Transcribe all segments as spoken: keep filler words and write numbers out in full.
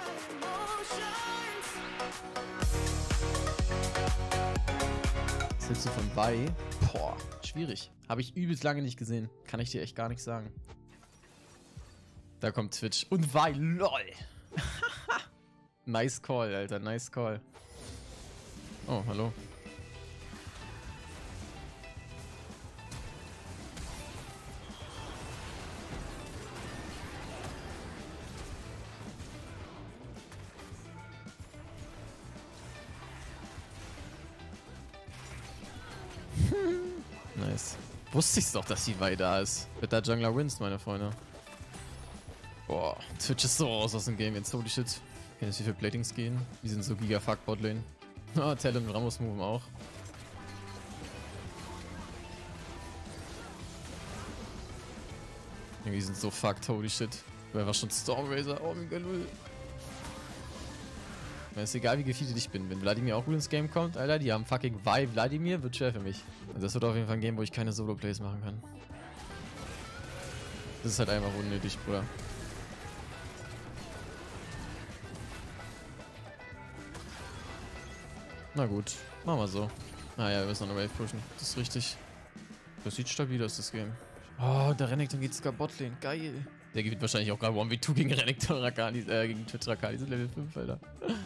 Was hältst du von Vi? Boah, schwierig. Habe ich übelst lange nicht gesehen. Kann ich dir echt gar nicht sagen. Da kommt Twitch. Und Vi, lol. Nice Call, Alter. Nice Call. Oh, hallo. Nice. Wusste ich's doch, dass die Vi da ist. Wird da Jungler wins, meine Freunde. Boah, Twitch ist so raus aus dem Game jetzt. Holy shit. Kann jetzt wie viele Platings gehen? Die sind so giga-fuck Botlane. Ah, Talon Ramos Move auch. Die sind so fucked, holy shit. Wer war schon Stormraiser? Oh, mega null. Mir ist egal, wie gefeatet ich bin. Wenn Vladimir auch gut ins Game kommt, Alter, die haben fucking Vi Vladimir, wird schwer für mich. Also das wird auf jeden Fall ein Game, wo ich keine Solo-Plays machen kann. Das ist halt einfach unnötig, Bruder. Na gut, machen wir so. Ah ja, wir müssen noch eine Wave pushen. Das ist richtig. Das sieht stabil aus, das Game. Oh, der Renekton geht sogar Botlane. Geil. Der gewinnt wahrscheinlich auch gerade eins gegen zwei gegen Renekton Rakali, äh, gegen Twitch Rakali. Sind Level fünf, Alter.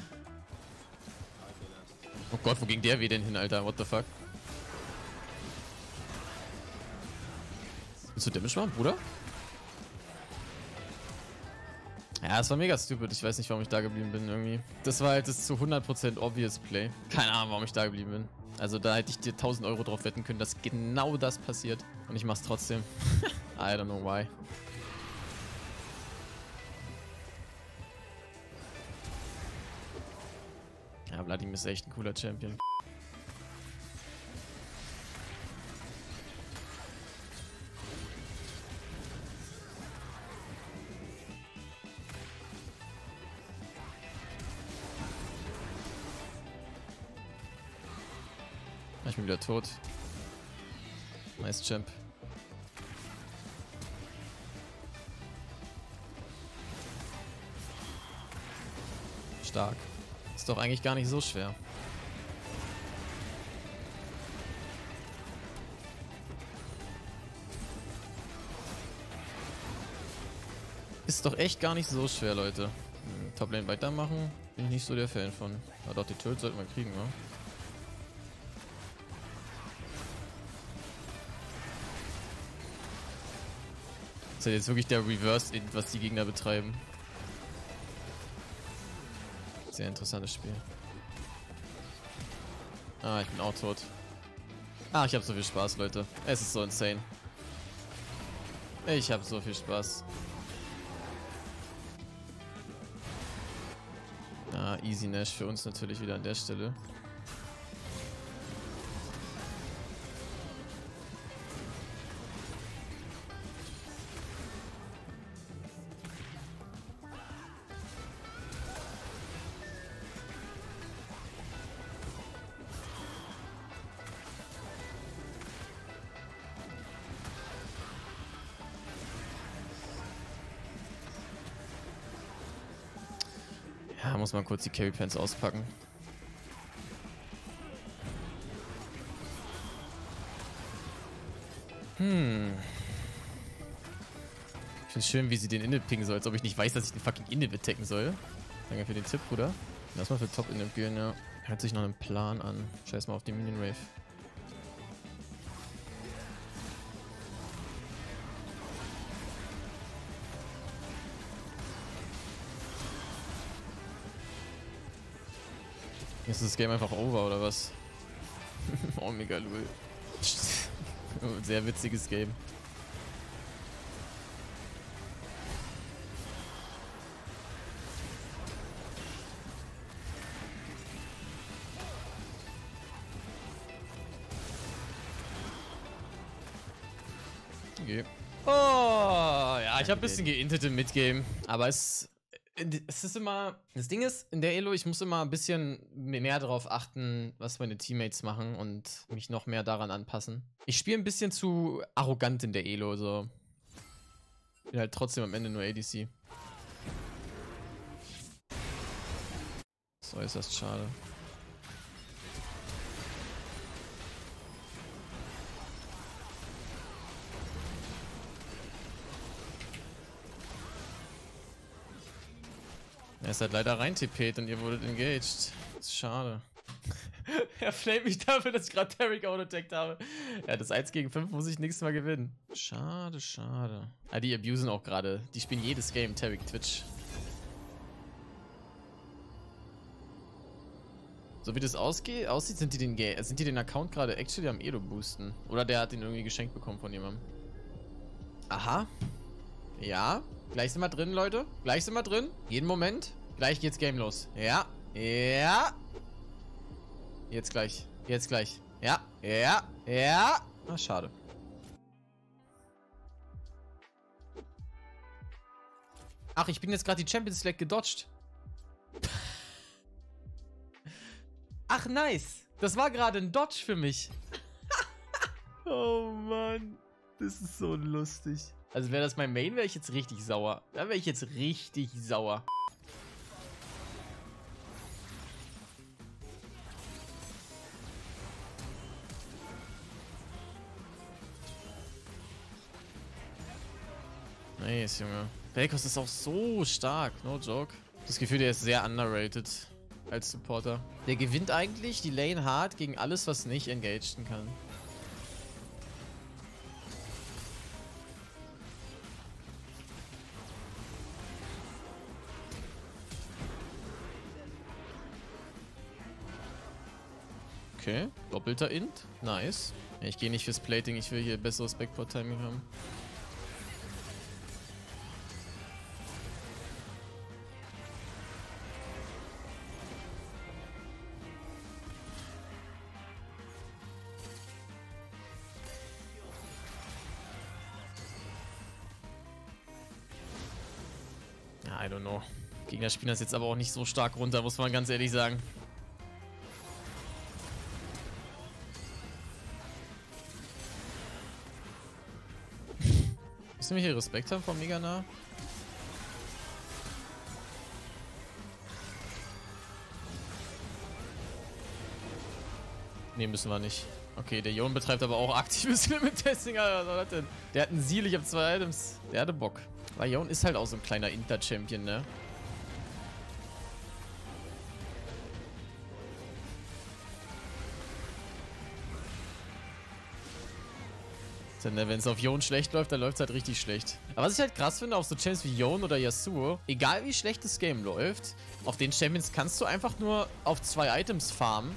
Oh Gott, wo ging der weh denn hin, Alter? What the fuck? Willst du Damage machen, Bruder? Ja, das war mega stupid. Ich weiß nicht, warum ich da geblieben bin irgendwie. Das war halt das zu hundert Prozent obvious Play. Keine Ahnung, warum ich da geblieben bin. Also da hätte ich dir tausend Euro drauf wetten können, dass genau das passiert. Und ich mach's trotzdem. I don't know why. Ja, Vladimir ist echt ein cooler Champion. Ich bin wieder tot. Nice Champ. Stark. Ist doch eigentlich gar nicht so schwer. Ist doch echt gar nicht so schwer, Leute. Hm, Toplane weitermachen, bin ich nicht so der Fan von. Aber doch, die Tölt sollten wir kriegen, ne? Das ist jetzt wirklich der Reverse-Int, was die Gegner betreiben. Sehr interessantes Spiel. Ah, ich bin auch tot. Ah, ich habe so viel Spaß, Leute. Es ist so insane. Ich habe so viel Spaß. Ah, easy Nash für uns natürlich wieder an der Stelle. Ja, muss man kurz die Carry Pants auspacken. Hm. Ich finde schön, wie sie den Inhib pingen soll, als ob ich nicht weiß, dass ich den fucking Inhib attacken soll. Danke für den Tipp, Bruder. Lass mal für Top Inhib gehen, ja. Hört sich noch einen Plan an. Scheiß mal auf die Minion Wave. Ist das Game einfach over, oder was? Oh, mega lul. Sehr witziges Game. Okay. Oh, ja, ich habe ein bisschen geintet im Midgame, aber es... Es ist immer, das Ding ist, in der Elo, ich muss immer ein bisschen mehr darauf achten, was meine Teammates machen und mich noch mehr daran anpassen. Ich spiele ein bisschen zu arrogant in der Elo, so. Bin halt trotzdem am Ende nur A D C. ist äußerst schade. Er ist halt leider rein T P'd und ihr wurdet engaged. Das ist schade. Er flamet mich dafür, dass ich gerade Taric out-attacked habe. Ja, das eins gegen fünf muss ich nächstes Mal gewinnen. Schade, schade. Ah, die abusen auch gerade. Die spielen jedes Game Taric Twitch. So wie das ausgeht, aussieht, sind die den, sind die den Account gerade actually am Edo boosten. Oder der hat den irgendwie geschenkt bekommen von jemandem. Aha. Ja. Gleich sind wir drin, Leute. Gleich sind wir drin. Jeden Moment. Gleich geht's Game los. Ja. Ja. Jetzt gleich. Jetzt gleich. Ja. Ja. Ja. Ah, schade. Ach, ich bin jetzt gerade die Champions League gedodged. Ach, nice. Das war gerade ein Dodge für mich. Oh, Mann. Das ist so lustig. Also wäre das mein Main, wäre ich jetzt richtig sauer. Da wäre ich jetzt richtig sauer. Nice, Junge. Vel'Koz ist auch so stark. No joke. Das Gefühl, der ist sehr underrated als Supporter. Der gewinnt eigentlich die Lane hard gegen alles, was nicht engagen kann. Okay, doppelter Int. Nice. Ich gehe nicht fürs Plating, ich will hier besseres Backport-Timing haben. Ja, I don't know. Gegner spielen das jetzt aber auch nicht so stark runter, muss man ganz ehrlich sagen. Müssen wir hier Respekt haben vom Mega nah? Ne, müssen wir nicht. Okay, der Jon betreibt aber auch aktives Limit-Testing. Was war das denn? Der hat einen Seal, ich hab zwei Items. Der hatte Bock. Weil Jon ist halt auch so ein kleiner Inter-Champion, ne? Denn wenn es auf Jon schlecht läuft, dann läuft es halt richtig schlecht. Aber was ich halt krass finde, auf so Champions wie Jon oder Yasuo, egal wie schlecht das Game läuft, auf den Champions kannst du einfach nur auf zwei Items farmen.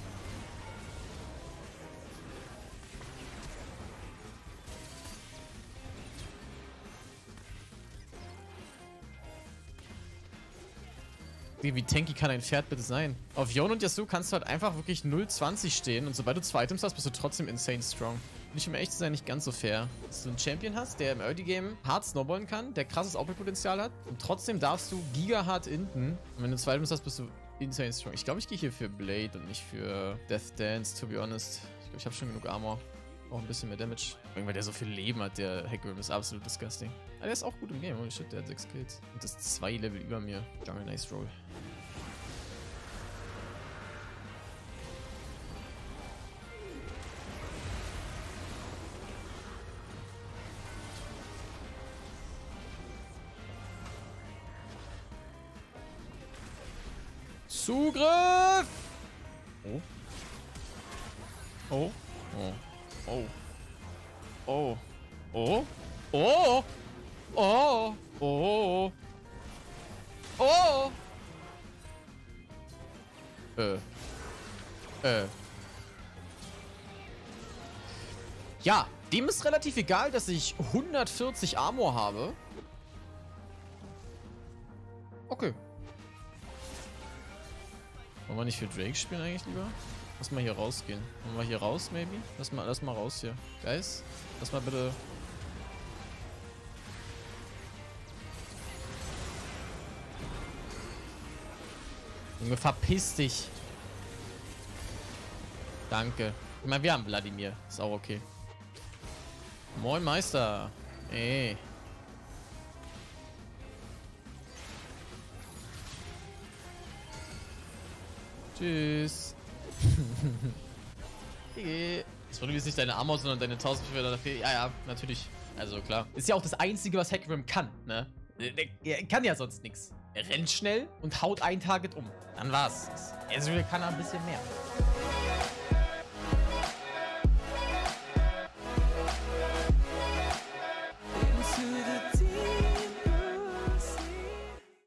Wie tanky kann ein Pferd bitte sein? Auf Jon und Yasuo kannst du halt einfach wirklich null zwanzig stehen und sobald du zwei Items hast, bist du trotzdem insane strong. Finde ich, um ehrlich zu sein, nicht ganz so fair. Dass du einen Champion hast, der im Early Game hart snowballen kann, der krasses Outplay-Potenzial hat und trotzdem darfst du giga hart inten. Und wenn du zwei Items hast, bist du insane strong. Ich glaube, ich gehe hier für Blade und nicht für Death Dance, to be honest. Ich glaube, ich habe schon genug Armor. Auch ein bisschen mehr Damage. Irgendwann, der so viel Leben hat, der Hecarim ist absolut disgusting. Aber der ist auch gut im Game. Holy shit, der hat sechs Kills. Und das ist zwei Level über mir. Jungle, nice roll. Zugriff! Oh. Oh. Oh. Oh. Oh. Oh. Oh. Oh. Oh. Oh. Äh. Äh. Ja, dem ist relativ egal, dass ich hundertvierzig Armor habe. Okay. Wollen wir nicht für Drake spielen eigentlich lieber? Lass mal hier rausgehen. Wollen wir hier raus, maybe? Lass mal, lass mal raus hier. Guys, lass mal bitte... Junge, verpiss dich. Danke. Ich meine, wir haben Wladimir. Ist auch okay. Moin, Meister. Ey. Tschüss. Das war übrigens nicht deine Armor, sondern deine tausendvierhundert P. Ja, ja, natürlich. Also klar. Ist ja auch das Einzige, was Hecarim kann, ne? Der, der kann ja sonst nichts. Er rennt schnell und haut ein Target um. Dann war's. Also kann er ein bisschen mehr.